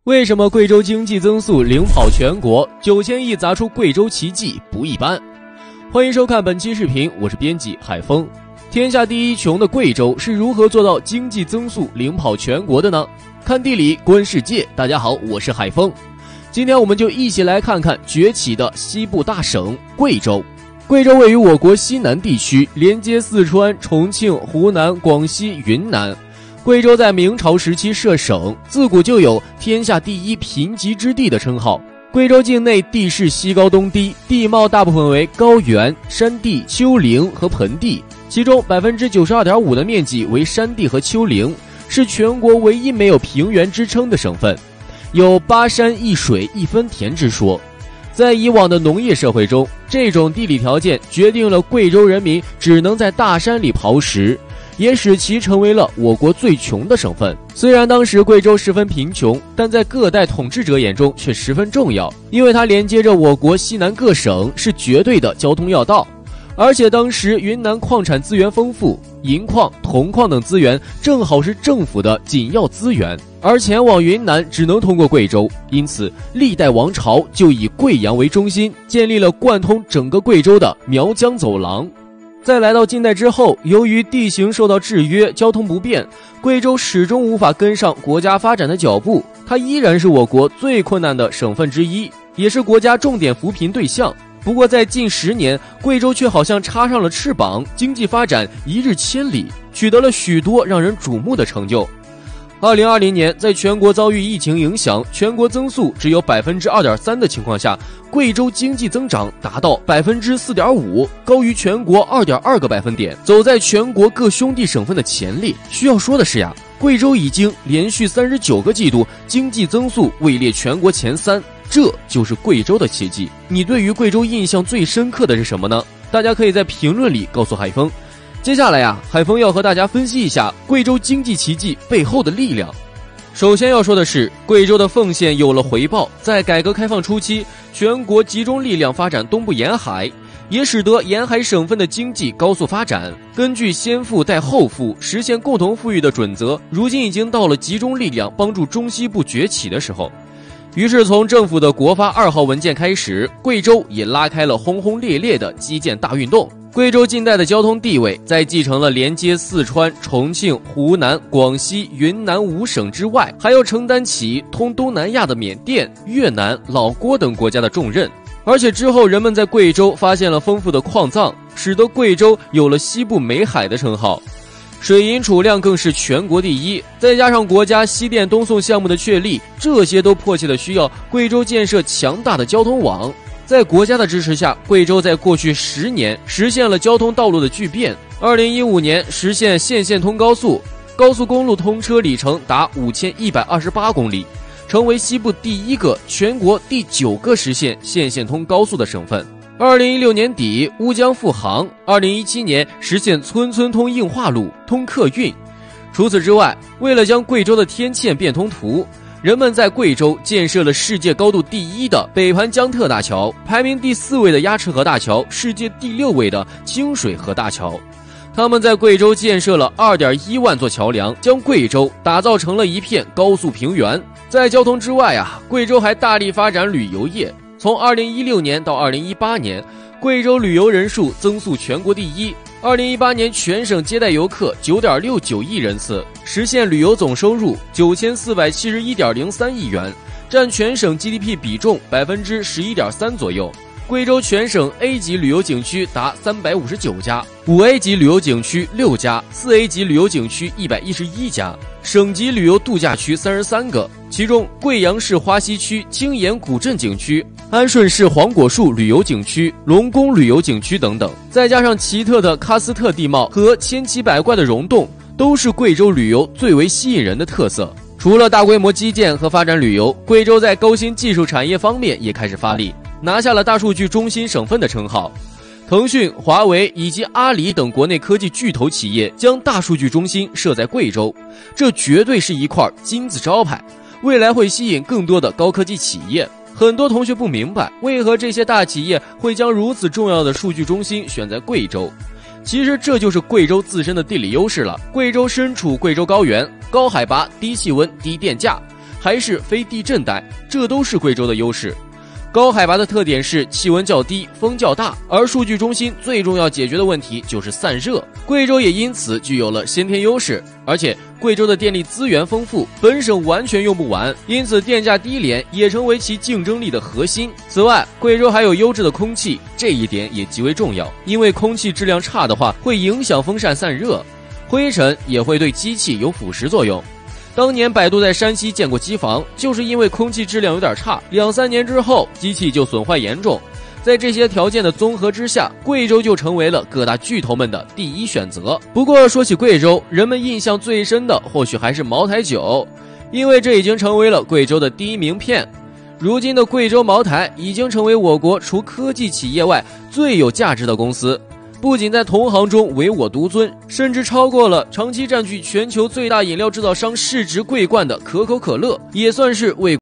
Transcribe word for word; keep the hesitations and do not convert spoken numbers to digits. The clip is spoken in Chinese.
为什么贵州经济增速领跑全国？九千亿砸出贵州奇迹不一般。欢迎收看本期视频，我是编辑海峰。天下第一穷的贵州是如何做到经济增速领跑全国的呢？看地理，观世界。大家好，我是海峰。今天我们就一起来看看崛起的西部大省贵州。贵州位于我国西南地区，连接四川、重庆、湖南、广西、云南。贵州在明朝时期设省，自古就有天下第一贫瘠之地的称号。贵州境内地势西高东低，地貌大部分为高原、山地、丘陵和盆地，其中 百分之九十二点五 的面积为山地和丘陵，是全国唯一没有平原支撑的省份，有八山一水一分田之说。在以往的农业社会中，这种地理条件决定了贵州人民只能在大山里刨食，也使其成为了我国最穷的省份。虽然当时贵州十分贫穷，但在各代统治者眼中却十分重要，因为它连接着我国西南各省，是绝对的交通要道。而且当时云南矿产资源丰富，银矿、铜矿等资源正好是政府的紧要资源，而前往云南只能通过贵州，因此历代王朝就以贵阳为中心，建立了贯通整个贵州的苗疆走廊。在来到近代之后，由于地形受到制约，交通不便，贵州始终无法跟上国家发展的脚步，它依然是我国最困难的省份之一，也是国家重点扶贫对象。不过在近十年，贵州却好像插上了翅膀，经济发展一日千里，取得了许多让人瞩目的成就。二零二零年，在全国遭遇疫情影响，全国增速只有 百分之二点三 的情况下，贵州经济增长达到 百分之四点五， 高于全国 二点二 个百分点，走在全国各兄弟省份的前列。需要说的是呀，贵州已经连续三十九个季度经济增速位列全国前三，这就是贵州的奇迹。你对于贵州印象最深刻的是什么呢？大家可以在评论里告诉海峰。接下来呀，海峰要和大家分析一下贵州经济奇迹背后的力量。首先要说的是，贵州的奉献有了回报。在改革开放初期，全国集中力量发展东部沿海，也使得沿海省份的经济高速发展。根据先富带后富，实现共同富裕的准则，如今已经到了集中力量帮助中西部崛起的时候。于是从政府的国发二号文件开始，贵州也拉开了轰轰烈烈的基建大运动。贵州近代的交通地位，在继承了连接四川、重庆、湖南、广西、云南五省之外，还要承担起通东南亚的缅甸、越南、老挝等国家的重任。而且之后人们在贵州发现了丰富的矿藏，使得贵州有了西部美海的称号。水银储量更是全国第一，再加上国家西电东送项目的确立，这些都迫切的需要贵州建设强大的交通网。在国家的支持下，贵州在过去十年实现了交通道路的巨变。二零一五年实现县县通高速，高速公路通车里程达五千一百二十八公里，成为西部第一个、全国第九个实现县县通高速的省份。二零一六年底乌江复航，二零一七年实现村村通硬化路，通客运。除此之外，为了将贵州的天堑变通途，人们在贵州建设了世界高度第一的北盘江特大桥，排名第四位的鸭池河大桥，世界第六位的清水河大桥。他们在贵州建设了 二点一万座桥梁，将贵州打造成了一片高速平原。在交通之外啊，贵州还大力发展旅游业。从二零一六年到二零一八年，贵州旅游人数增速全国第一。二零一八年全省接待游客 九点六九亿人次，实现旅游总收入 九千四百七十一点零三亿元，占全省 G D P 比重 百分之十一点三 左右。贵州全省 A 级旅游景区达三百五十九家， 五 A 级旅游景区六家， 四 A 级旅游景区一百一十一家，省级旅游度假区三十三个，其中贵阳市花溪区青岩古镇景区、安顺市黄果树旅游景区、龙宫旅游景区等等，再加上奇特的喀斯特地貌和千奇百怪的溶洞，都是贵州旅游最为吸引人的特色。除了大规模基建和发展旅游，贵州在高新技术产业方面也开始发力，拿下了大数据中心省份的称号。腾讯、华为以及阿里等国内科技巨头企业将大数据中心设在贵州，这绝对是一块金字招牌，未来会吸引更多的高科技企业。很多同学不明白，为何这些大企业会将如此重要的数据中心选在贵州。其实这就是贵州自身的地理优势了。贵州身处贵州高原，高海拔、低气温、低电价， 还是非地震带，这都是贵州的优势。高海拔的特点是气温较低，风较大，而数据中心最重要解决的问题就是散热。贵州也因此具有了先天优势，而且贵州的电力资源丰富，本省完全用不完，因此电价低廉也成为其竞争力的核心。此外，贵州还有优质的空气，这一点也极为重要，因为空气质量差的话，会影响风扇散热，灰尘也会对机器有腐蚀作用。当年百度在山西建过机房，就是因为空气质量有点差，两三年之后机器就损坏严重。在这些条件的综合之下，贵州就成为了各大巨头们的第一选择。不过说起贵州，人们印象最深的或许还是茅台酒，因为这已经成为了贵州的第一名片。如今的贵州茅台已经成为我国除科技企业外最有价值的公司，不仅在同行中唯我独尊，甚至超过了长期占据全球最大饮料制造商市值桂冠的可口可乐，也算是为